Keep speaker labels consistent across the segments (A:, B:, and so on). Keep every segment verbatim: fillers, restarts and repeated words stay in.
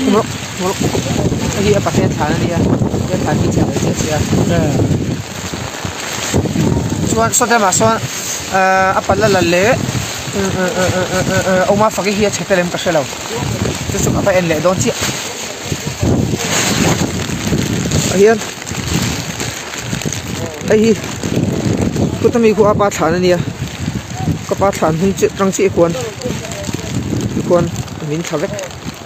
A: một một cái gì bắt hết thằng này à cái thằng kia chạy chạy chạy xuân xuân thế mà xuân à bắt là là lệ ông mà phải cái gì chạy tới làm cái gì đâu tôi chụp phải anh lệ đón chị hiền ấy cô ta mi cô apa thằng này à có ba thằng hung chết trăng chị quan quan mình tháo vét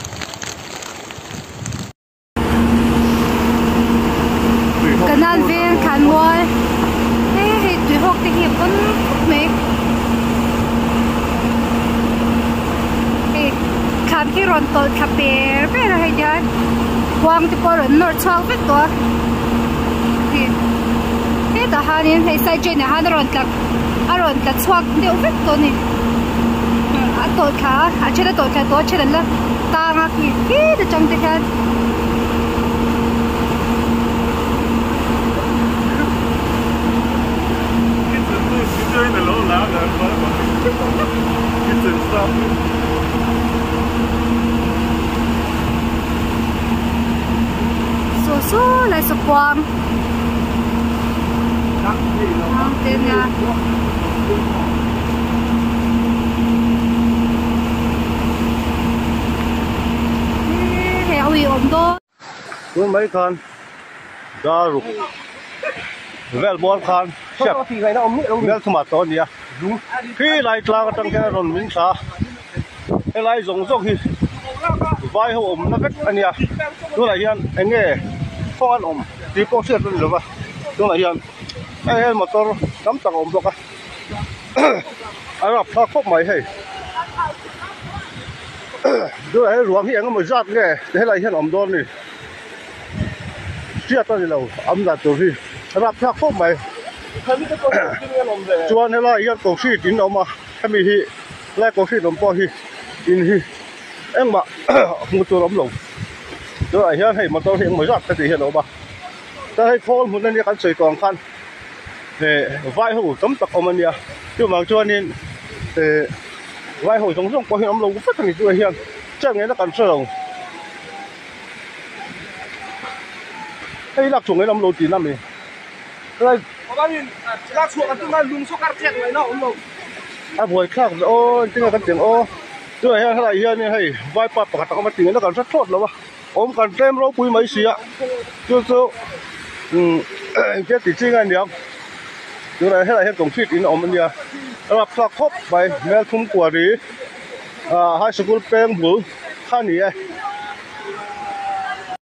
B: cái nan viên khăn môi hey hey tụi học thì hiệp vẫn mấy hey khăn cái ròn tỏi cà phê về là hay vậy quang thì có ròn nổi cháo vết to hey hey đó hai nên hay sai chơi này hai ròn tạc à ròn tạc cháo đều vết to này à tỏi cá à chơi là tỏi cá to chơi là ta ngạc nhiên hey đó trong thế kan chơi này lỗ lá rồi cái chuyện sao số số lại số quang không tên nha heo gì ổn đó
C: tôi mấy con ra rục vel bol khan chef vel tomato nia khi lại tlang tang cái ron min sa cái lại giống giống hi vai ho om na vet ania tu lại hian anh nghe phong an om ti po set luôn rồi tu lại hian ai motor cắm tang om bọc à arab thắc phốc mày hay tu lại ruộng hi anh mới giặt nghe thế lại hian om don ni chia tao đi lâu âm giặt tu hi rapthlak phốc mày chuan hay là yên cổ sĩ tín ông mà em hi lại cổ sĩ ông po hi in hi em mà mộtตัวông lồng rồi hiện hay mà tôi hiện mới giặt thì hiện ông mà ta hay phô một lần đi cắn sợi toàn khăn để vai hồ tấm tắc ông anh nhưng mà chuan nên để vai hồ giống giống có hiện ông lồng rất là nhiều hiện chắc nghe nó cắn sợi lồng hay lạc trùng cái ông lồng tí năm này rồi có nhìn lạc trùng cái tương lai luôn số cắt chẹt này nó ông lồng à buổi khác ô tiếng là cái tiếng ô rồi hay là hiện này hay vai pa bạc tao mà tiếng nó còn rất tốt lắm à ôm còn thêm rau bùi mấy xí ạ chưa chưa ừ cái tí chi ngay được rồi này hay là hiện tổng fit in ôm anh nhá là phật khóc bài mail thum quả đi à hai school pen bự khăn gì ấy